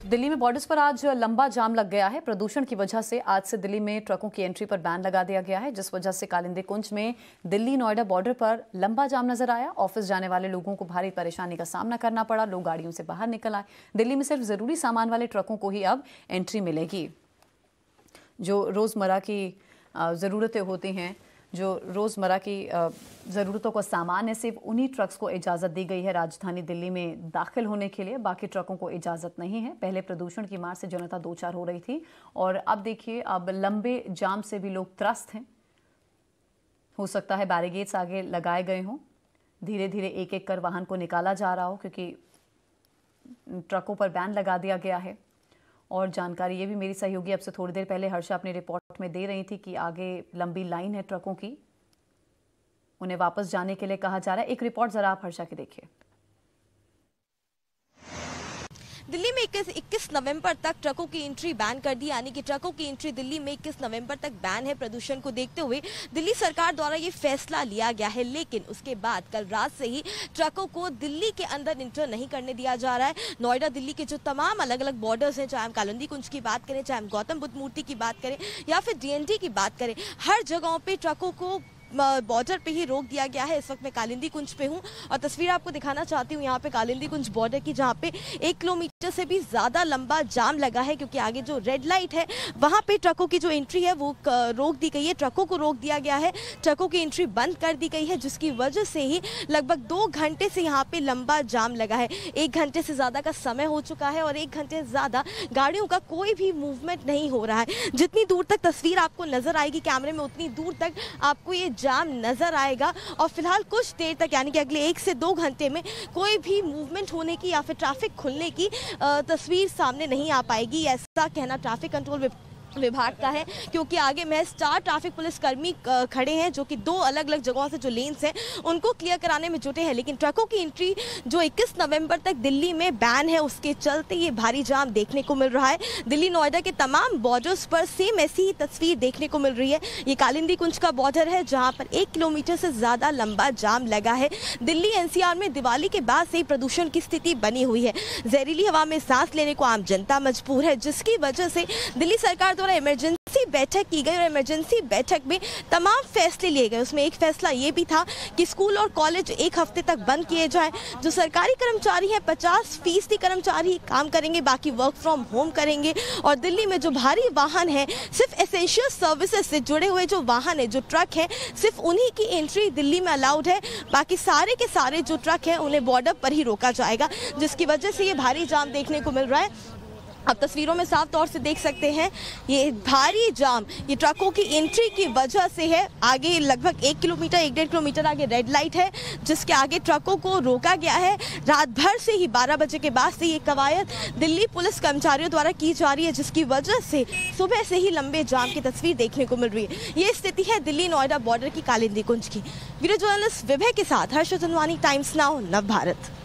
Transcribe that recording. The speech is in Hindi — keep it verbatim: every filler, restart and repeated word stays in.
दिल्ली में बॉर्डर्स पर आज लंबा जाम लग गया है। प्रदूषण की वजह से आज से दिल्ली में ट्रकों की एंट्री पर बैन लगा दिया गया है, जिस वजह से कालिंदी कुंज में दिल्ली नोएडा बॉर्डर पर लंबा जाम नजर आया। ऑफिस जाने वाले लोगों को भारी परेशानी का सामना करना पड़ा। लोग गाड़ियों से बाहर निकल आए। दिल्ली में सिर्फ जरूरी सामान वाले ट्रकों को ही अब एंट्री मिलेगी। जो रोजमर्रा की जरूरतें होती हैं, जो रोज़मर्रा की ज़रूरतों का सामान है, सिर्फ उन्हीं ट्रक्स को इजाज़त दी गई है राजधानी दिल्ली में दाखिल होने के लिए। बाकी ट्रकों को इजाज़त नहीं है। पहले प्रदूषण की मार से जनता दो चार हो रही थी और अब देखिए, अब लंबे जाम से भी लोग त्रस्त हैं। हो सकता है बैरिकेड्स आगे लगाए गए हों। धीरे धीरे एक एक कर वाहन को निकाला जा रहा हो, क्योंकि ट्रकों पर बैन लगा दिया गया है। और जानकारी ये भी मेरी सहयोगी अब से थोड़ी देर पहले हर्षा अपनी रिपोर्ट में दे रही थी कि आगे लंबी लाइन है ट्रकों की, उन्हें वापस जाने के लिए कहा जा रहा है। एक रिपोर्ट जरा आप हर्षा की देखिए। दिल्ली में इक्कीस नवंबर तक ट्रकों की एंट्री बैन कर दी, यानी कि ट्रकों की एंट्री दिल्ली में इक्कीस नवंबर तक बैन है। प्रदूषण को देखते हुए दिल्ली सरकार द्वारा ये फैसला लिया गया है, लेकिन उसके बाद कल रात से ही ट्रकों को दिल्ली के अंदर इंटर नहीं करने दिया जा रहा है। नोएडा दिल्ली के जो तमाम अलग अलग बॉर्डर्स हैं, चाहे हम कालिंदी कुंज की बात करें, चाहे हम गौतम बुद्ध मूर्ति की बात करें या फिर डीएनडी की बात करें, हर जगहों पे ट्रकों को बॉर्डर पे ही रोक दिया गया है। इस वक्त मैं कालिंदी कुंज पे हूँ और तस्वीर आपको दिखाना चाहती हूँ यहाँ पे कालिंदी कुंज बॉर्डर की, जहाँ पे एक किलोमीटर से भी ज्यादा लंबा जाम लगा है, क्योंकि आगे जो रेड लाइट है वहाँ पे ट्रकों की जो एंट्री है वो रोक दी गई है। ट्रकों को रोक दिया गया है, ट्रकों की एंट्री बंद कर दी गई है, जिसकी वजह से ही लगभग दो घंटे से यहाँ पे लंबा जाम लगा है। एक घंटे से ज्यादा का समय हो चुका है और एक घंटे से ज्यादा गाड़ियों का कोई भी मूवमेंट नहीं हो रहा है। जितनी दूर तक तस्वीर आपको नजर आएगी कैमरे में, उतनी दूर तक आपको ये जाम नजर आएगा। और फिलहाल कुछ देर तक, यानी कि अगले एक से दो घंटे में कोई भी मूवमेंट होने की या फिर ट्रैफिक खुलने की तस्वीर सामने नहीं आ पाएगी, ऐसा कहना ट्रैफिक कंट्रोल विभाग का है। क्योंकि आगे में चार ट्रैफिक पुलिस कर्मी खड़े हैं, जो कि दो अलग अलग जगहों से जो लेन्स हैं उनको क्लियर कराने में जुटे हैं। लेकिन ट्रकों की एंट्री जो इक्कीस नवंबर तक दिल्ली में बैन है, उसके चलते ये भारी जाम देखने को मिल रहा है। दिल्ली नोएडा के तमाम बॉर्डर्स पर सेम ऐसी ही तस्वीर देखने को मिल रही है। ये कालिंदी कुंज का बॉर्डर है, जहाँ पर एक किलोमीटर से ज्यादा लंबा जाम लगा है। दिल्ली एनसीआर में दिवाली के बाद से ही प्रदूषण की स्थिति बनी हुई है। जहरीली हवा में सांस लेने को आम जनता मजबूर है, जिसकी वजह से दिल्ली सरकार द्वारा इमरजेंसी बैठक की गई और इमरजेंसी बैठक में तमाम फैसले लिए गए। उसमें एक फैसला ये भी था कि स्कूल और कॉलेज एक हफ्ते तक बंद किए जाएं। जो सरकारी कर्मचारी हैं, पचास फीसदी कर्मचारी काम करेंगे, बाकी वर्क फ्रॉम होम करेंगे। और दिल्ली में जो भारी वाहन है, सिर्फ एसेंशियल सर्विसेज से जुड़े हुए जो वाहन है, जो ट्रक है, सिर्फ उन्हीं की एंट्री दिल्ली में अलाउड है। बाकी सारे के सारे जो ट्रक है उन्हें बॉर्डर पर ही रोका जाएगा, जिसकी वजह से ये भारी जाम देखने को मिल रहा है। अब तस्वीरों में साफ तौर से देख सकते हैं ये भारी जाम ये ट्रकों की एंट्री की वजह से है। आगे लगभग एक किलोमीटर एक डेढ़ किलोमीटर आगे रेड लाइट है, जिसके आगे ट्रकों को रोका गया है। रात भर से ही बारह बजे के बाद से ये कवायद दिल्ली पुलिस कर्मचारियों द्वारा की जा रही है, जिसकी वजह से सुबह से ही लंबे जाम की तस्वीर देखने को मिल रही है। ये स्थिति है दिल्ली नोएडा बॉर्डर की कालिंदी कुंज की। वीडियो जर्नलिस्ट विभय के साथ हर्षा चंदवानी, टाइम्स नाउ, नव भारत।